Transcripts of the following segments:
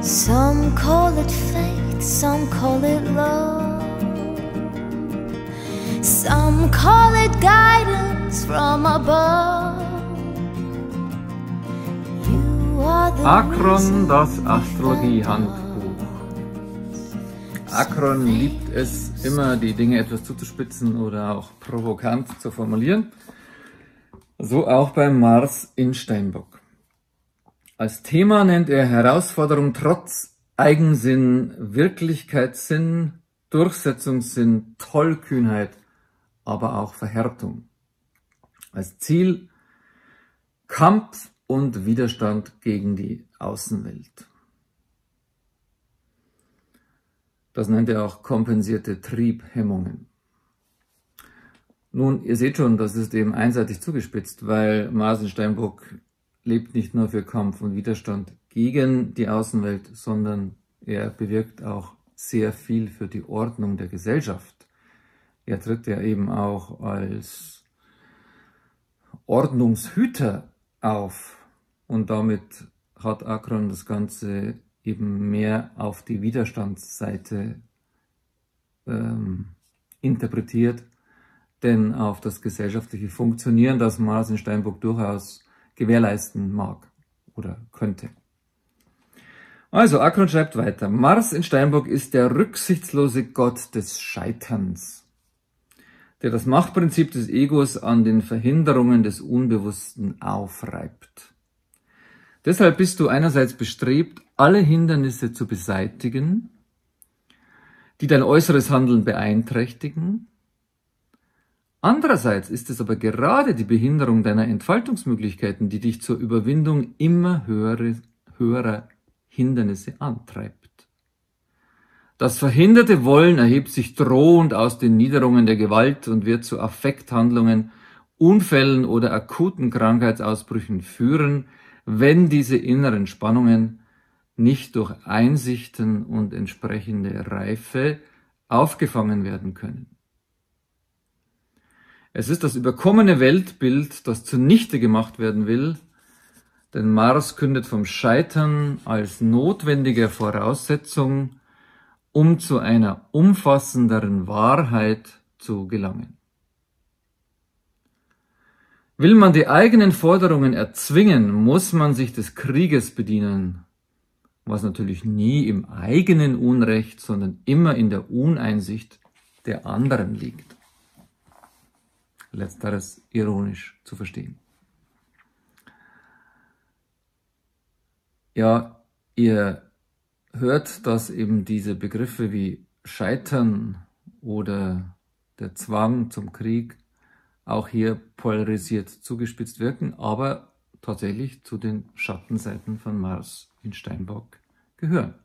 Some call it fate, some call it love, some call it guidance from above. You are the Akron, das Astrologie-Handbuch. Akron liebt es, immer die Dinge etwas zuzuspitzen oder auch provokant zu formulieren. So auch beim Mars in Steinbock. Als Thema nennt er Herausforderung trotz Eigensinn, Wirklichkeitssinn, Durchsetzungssinn, Tollkühnheit, aber auch Verhärtung. Als Ziel Kampf und Widerstand gegen die Außenwelt. Das nennt er auch kompensierte Triebhemmungen. Nun, ihr seht schon, das ist eben einseitig zugespitzt, weil Mars in Steinbock lebt nicht nur für Kampf und Widerstand gegen die Außenwelt, sondern er bewirkt auch sehr viel für die Ordnung der Gesellschaft. Er tritt ja eben auch als Ordnungshüter auf und damit hat Akron das Ganze eben mehr auf die Widerstandsseite interpretiert, denn auf das gesellschaftliche Funktionieren, das Mars in Steinbock durchaus gewährleisten mag oder könnte. Also, Akron schreibt weiter. Mars in Steinbock ist der rücksichtslose Gott des Scheiterns, der das Machtprinzip des Egos an den Verhinderungen des Unbewussten aufreibt. Deshalb bist du einerseits bestrebt, alle Hindernisse zu beseitigen, die dein äußeres Handeln beeinträchtigen. Andererseits ist es aber gerade die Behinderung deiner Entfaltungsmöglichkeiten, die dich zur Überwindung immer höherer Hindernisse antreibt. Das verhinderte Wollen erhebt sich drohend aus den Niederungen der Gewalt und wird zu Affekthandlungen, Unfällen oder akuten Krankheitsausbrüchen führen, wenn diese inneren Spannungen nicht durch Einsichten und entsprechende Reife aufgefangen werden können. Es ist das überkommene Weltbild, das zunichte gemacht werden will, denn Mars kündet vom Scheitern als notwendige Voraussetzung, um zu einer umfassenderen Wahrheit zu gelangen. Will man die eigenen Forderungen erzwingen, muss man sich des Krieges bedienen, was natürlich nie im eigenen Unrecht, sondern immer in der Uneinsicht der anderen liegt. Letzteres ironisch zu verstehen. Ja, ihr hört, dass eben diese Begriffe wie Scheitern oder der Zwang zum Krieg auch hier polarisiert zugespitzt wirken, aber tatsächlich zu den Schattenseiten von Mars in Steinbock gehören.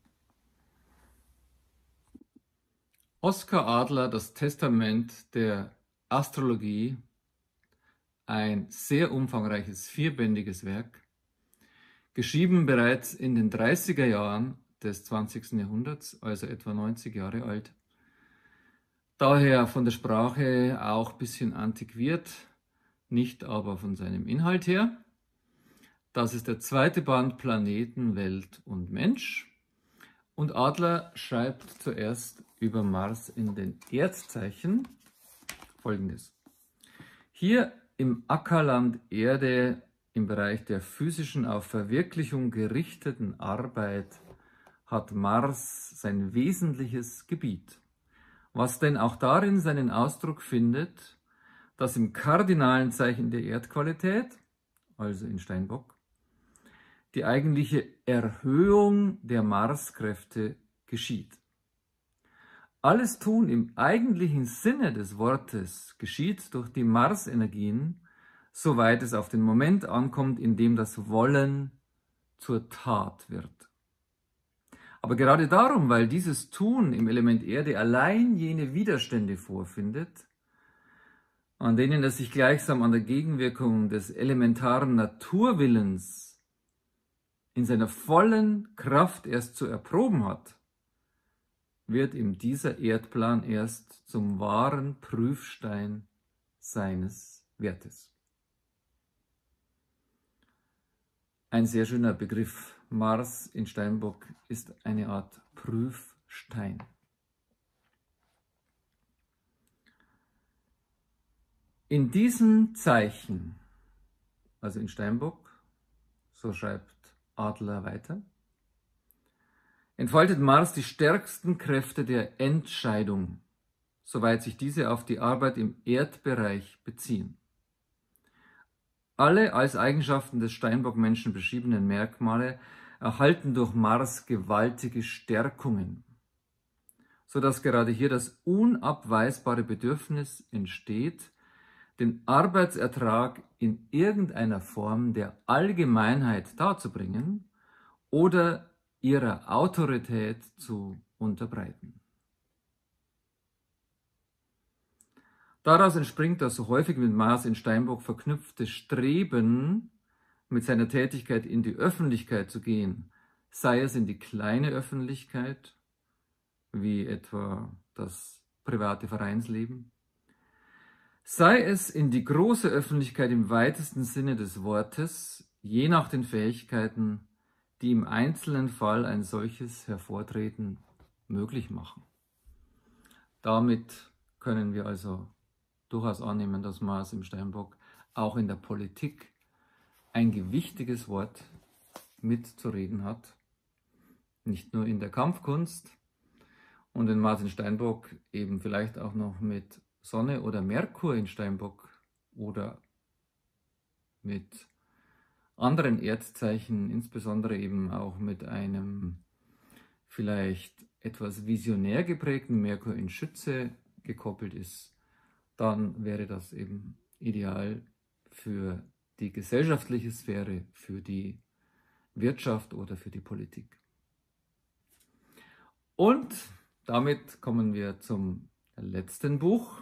Oskar Adler, das Testament der Astrologie, ein sehr umfangreiches, vierbändiges Werk, geschrieben bereits in den 30er Jahren des 20. Jahrhunderts, also etwa 90 Jahre alt. Daher von der Sprache auch ein bisschen antiquiert, nicht aber von seinem Inhalt her. Das ist der zweite Band Planeten, Welt und Mensch. Und Adler schreibt zuerst über Mars in den Erdzeichen Folgendes. Hier im Ackerland Erde, im Bereich der physischen auf Verwirklichung gerichteten Arbeit, hat Mars sein wesentliches Gebiet, was denn auch darin seinen Ausdruck findet, dass im kardinalen Zeichen der Erdqualität, also in Steinbock, die eigentliche Erhöhung der Marskräfte geschieht. Alles Tun im eigentlichen Sinne des Wortes geschieht durch die Marsenergien, soweit es auf den Moment ankommt, in dem das Wollen zur Tat wird. Aber gerade darum, weil dieses Tun im Element Erde allein jene Widerstände vorfindet, an denen es sich gleichsam an der Gegenwirkung des elementaren Naturwillens in seiner vollen Kraft erst zu erproben hat, wird ihm dieser Erdplan erst zum wahren Prüfstein seines Wertes. ein sehr schöner Begriff. Mars in Steinbock ist eine Art Prüfstein. In diesem Zeichen, also in Steinbock, so schreibt Adler weiter, entfaltet Mars die stärksten Kräfte der Entscheidung, soweit sich diese auf die Arbeit im Erdbereich beziehen. Alle als Eigenschaften des Steinbock-Menschen beschriebenen Merkmale erhalten durch Mars gewaltige Stärkungen, sodass gerade hier das unabweisbare Bedürfnis entsteht, den Arbeitsertrag in irgendeiner Form der Allgemeinheit darzubringen oder ihrer Autorität zu unterbreiten. Daraus entspringt das so häufig mit Mars in Steinbock verknüpfte Streben, mit seiner Tätigkeit in die Öffentlichkeit zu gehen, sei es in die kleine Öffentlichkeit, wie etwa das private Vereinsleben, sei es in die große Öffentlichkeit im weitesten Sinne des Wortes, je nach den Fähigkeiten, die im einzelnen Fall ein solches Hervortreten möglich machen. Damit können wir also durchaus annehmen, dass Mars im Steinbock auch in der Politik ein gewichtiges Wort mitzureden hat, nicht nur in der Kampfkunst, und in Mars in Steinbock eben vielleicht auch noch mit Sonne oder Merkur in Steinbock oder mit anderen Erdzeichen, insbesondere eben auch mit einem vielleicht etwas visionär geprägten Merkur in Schütze gekoppelt ist, dann wäre das eben ideal für die gesellschaftliche Sphäre, für die Wirtschaft oder für die Politik. Und damit kommen wir zum letzten Buch.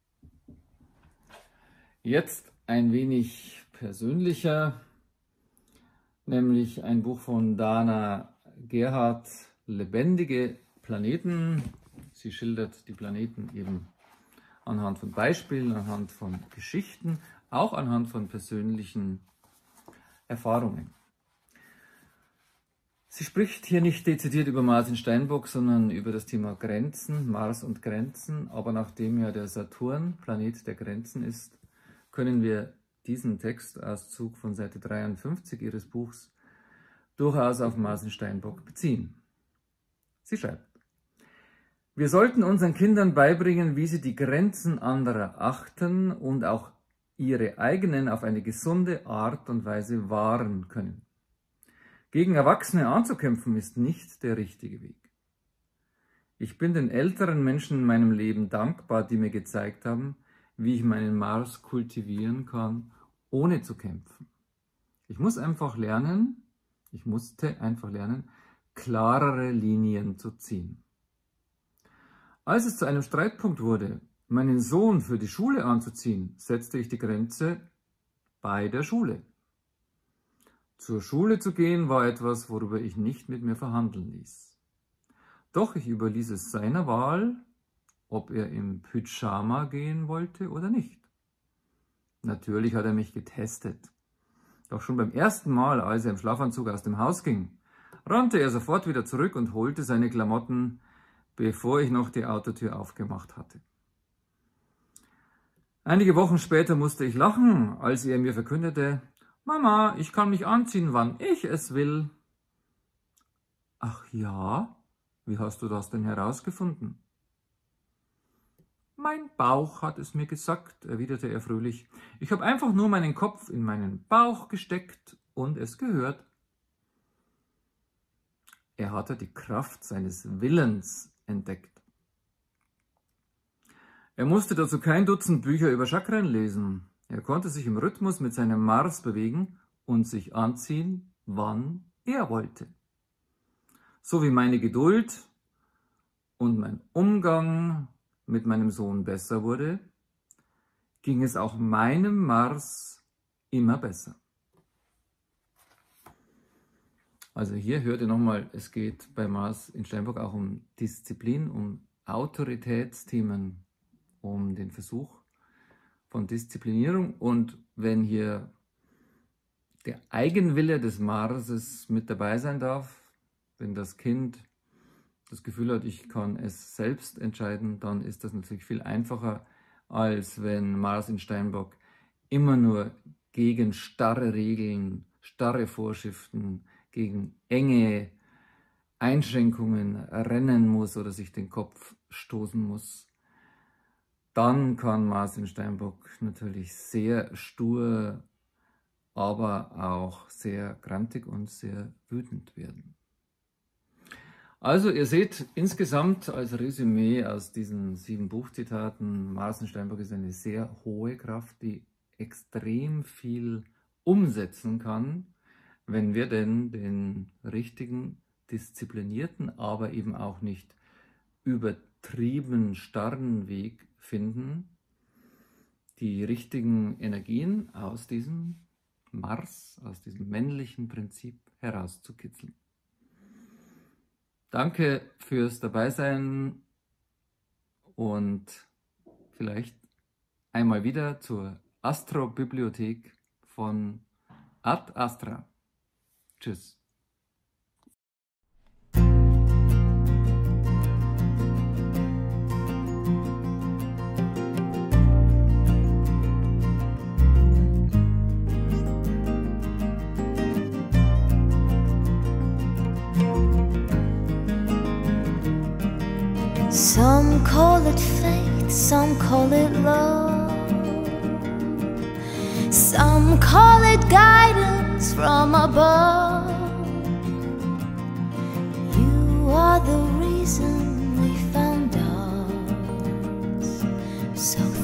Jetzt ein wenig persönlicher, nämlich ein Buch von Dana Gerhardt, Lebendige Planeten. Sie schildert die Planeten eben anhand von Beispielen, anhand von Geschichten, auch anhand von persönlichen Erfahrungen. Sie spricht hier nicht dezidiert über Mars in Steinbock, sondern über das Thema Grenzen, Mars und Grenzen. Aber nachdem ja der Saturn Planet der Grenzen ist, können wir diesen Textauszug von Seite 53 ihres Buchs durchaus auf Mars in Steinbock beziehen. Sie schreibt: Wir sollten unseren Kindern beibringen, wie sie die Grenzen anderer achten und auch ihre eigenen auf eine gesunde Art und Weise wahren können. Gegen Erwachsene anzukämpfen ist nicht der richtige Weg. Ich bin den älteren Menschen in meinem Leben dankbar, die mir gezeigt haben, wie ich meinen Mars kultivieren kann, ohne zu kämpfen. Ich musste einfach lernen, klarere Linien zu ziehen. Als es zu einem Streitpunkt wurde, meinen Sohn für die Schule anzuziehen, setzte ich die Grenze bei der Schule. Zur Schule zu gehen war etwas, worüber ich nicht mit mir verhandeln ließ. Doch ich überließ es seiner Wahl, ob er im Pyjama gehen wollte oder nicht. Natürlich hat er mich getestet. Doch schon beim ersten Mal, als er im Schlafanzug aus dem Haus ging, rannte er sofort wieder zurück und holte seine Klamotten, bevor ich noch die Autotür aufgemacht hatte. Einige Wochen später musste ich lachen, als er mir verkündete: Mama, ich kann mich anziehen, wann ich es will. Ach ja? Wie hast du das denn herausgefunden? Mein Bauch hat es mir gesagt, erwiderte er fröhlich. Ich habe einfach nur meinen Kopf in meinen Bauch gesteckt und es gehört. Er hatte die Kraft seines Willens entdeckt. Er musste dazu kein Dutzend Bücher über Chakren lesen. Er konnte sich im Rhythmus mit seinem Mars bewegen und sich anziehen, wann er wollte. So wie meine Geduld und mein Umgang mit meinem Sohn besser wurde, ging es auch meinem Mars immer besser. Also hier hört ihr nochmal, es geht bei Mars in Steinbock auch um Disziplin, um Autoritätsthemen, um den Versuch von Disziplinierung. Und wenn hier der Eigenwille des Marses mit dabei sein darf. Wenn das Kind das Gefühl hat, ich kann es selbst entscheiden, dann ist das natürlich viel einfacher, als wenn Mars in Steinbock immer nur gegen starre Regeln, starre Vorschriften, gegen enge Einschränkungen rennen muss oder sich den Kopf stoßen muss. Dann kann Mars in Steinbock natürlich sehr stur, aber auch sehr grantig und sehr wütend werden. Also ihr seht insgesamt als Resümee aus diesen 7 Buchzitaten, Mars in Steinbock ist eine sehr hohe Kraft, die extrem viel umsetzen kann, wenn wir denn den richtigen, disziplinierten, aber eben auch nicht übertrieben starren Weg finden, die richtigen Energien aus diesem Mars, aus diesem männlichen Prinzip herauszukitzeln. Danke fürs Dabeisein und vielleicht einmal wieder zur Astrobibliothek von Ad Astra. Tschüss. Some call it faith, some call it love, some call it guidance from above. You are the reason we found us. So